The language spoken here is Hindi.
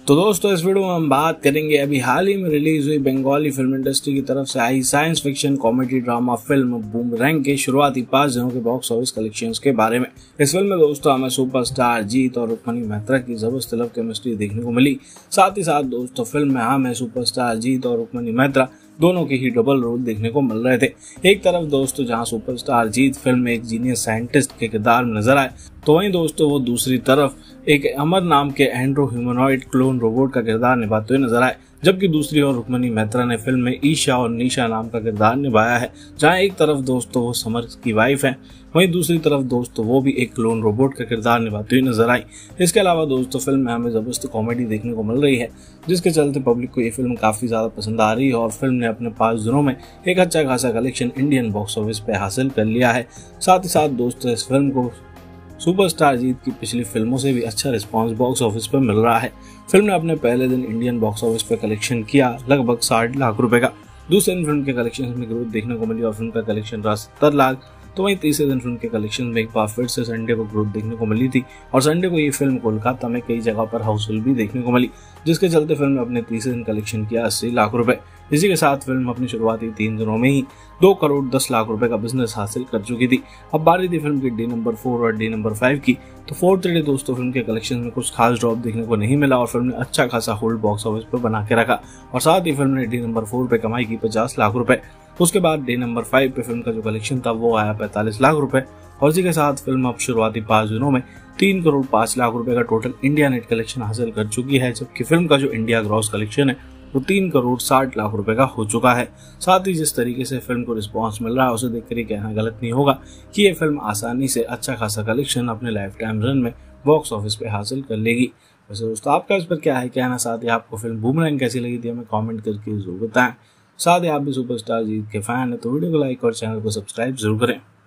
तो दोस्तों इस वीडियो में हम बात करेंगे अभी हाल ही में रिलीज हुई बंगाली फिल्म इंडस्ट्री की तरफ से आई science fiction comedy drama film Boomerang के शुरुआती 5 दिनों के बॉक्स ऑफिस कलेक्शंस के बारे में। इस फिल्म में दोस्तों हमें सुपरस्टार जीत और रुक्मणी मैत्रा की जबरदस्त लव केमिस्ट्री देखने को मिली। साथ ही साथ दोस्तों फिल्म में हमें सुपरस्टार जीत और रुक्मणी मैत्रा दोनों के ही डबल रोल देखने को मिल रहे थे। एक तरफ दोस्तों जहां सुपरस्टार जीत फिल्म में एक जीनियस साइंटिस्ट के किरदार में नजर आए, तो वहीं दोस्तों वो दूसरी तरफ एक अमर नाम के एंड्रो ह्यूमनॉइड क्लोन रोबोट का किरदार निभाते हुए नजर आए। जबकि दूसरी ओर रुक्मणी मैत्रा ने फिल्म में ईशा और निशा नाम का किरदार निभाया है, जहां एक तरफ दोस्तों वो समर की वाइफ है, वहीं दूसरी तरफ दोस्तों वो भी एक क्लोन रोबोट का किरदार निभाती हुई नजर आई। इसके अलावा दोस्तों फिल्म में हमें जबरदस्त कॉमेडी देखने को मिल रही है, जिसके चलते पब्लिक को ये फिल्म काफी ज्यादा पसंद आ रही है और फिल्म ने अपने 5 दिनों में एक अच्छा खासा कलेक्शन इंडियन बॉक्स ऑफिस पे हासिल कर लिया है। साथ ही साथ दोस्तों इस फिल्म को सुपरस्टार जीत की पिछली फिल्मों से भी अच्छा रिस्पांस बॉक्स ऑफिस पर मिल रहा है। फिल्म ने अपने पहले दिन इंडियन बॉक्स ऑफिस पर कलेक्शन किया लगभग 60 लाख रुपए का। दूसरे दिन फिल्म के कलेक्शन में ग्रोथ देखने को मिली और फिल्म का कलेक्शन रहा 70 लाख। तो वहीं तीसरे दिन फिल्म के कलेक्शन में एक बार फिर से संडे को ग्रोथ देखने को मिली थी और संडे को ये फिल्म कोलकाता में कई जगह पर हाउसफुल भी देखने को मिली, जिसके चलते फिल्म ने अपने तीसरे दिन कलेक्शन किया 80 लाख रुपए। इसी के साथ फिल्म अपनी शुरुआती 3 दिनों में ही 2 करोड़ 10 लाख रुपए का बिजनेस हासिल कर चुकी थी। अब बारी थी फिल्म की डे नंबर 4 और डे नंबर 5 की। तो फोर्थ डे दोस्तों फिल्म के कलेक्शन में कुछ खास ड्रॉप देखने को नहीं मिला और फिल्म ने अच्छा खासा होल्ड बॉक्स ऑफिस पर बना के रखा और साथ ही फिल्म ने डे नंबर 4 पे कमाई की 50 लाख रुपए। उसके बाद डे नंबर 5 पे फिल्म का जो कलेक्शन था वो आया 45 लाख रुपए और इसी के साथ फिल्म अब शुरुआती 5 दिनों में 3 करोड़ 5 लाख रुपए का टोटल इंडिया नेट कलेक्शन हासिल कर चुकी है, जबकि फिल्म का जो इंडिया ग्रॉस कलेक्शन है वो 3 करोड़ 60 लाख रुपए का हो चुका है। साथ ही जिस तरीके से फिल्म को रिस्पांस मिल रहा है उसे देखकर ये कहना गलत नहीं होगा कि ये फिल्म आसानी से अच्छा खासा कलेक्शन अपने लाइफ टाइम रन में बॉक्स ऑफिस पे हासिल कर लेगी। वैसे दोस्तों आपका इस पर क्या है कहना, साथ ही आपको फिल्म बूमरैंग कैसी लगी थी हमें कमेंट करके जरूर बताएं। साथ ही आप भी सुपरस्टार जीत के फैन है तो वीडियो को लाइक और चैनल को सब्सक्राइब जरूर करें।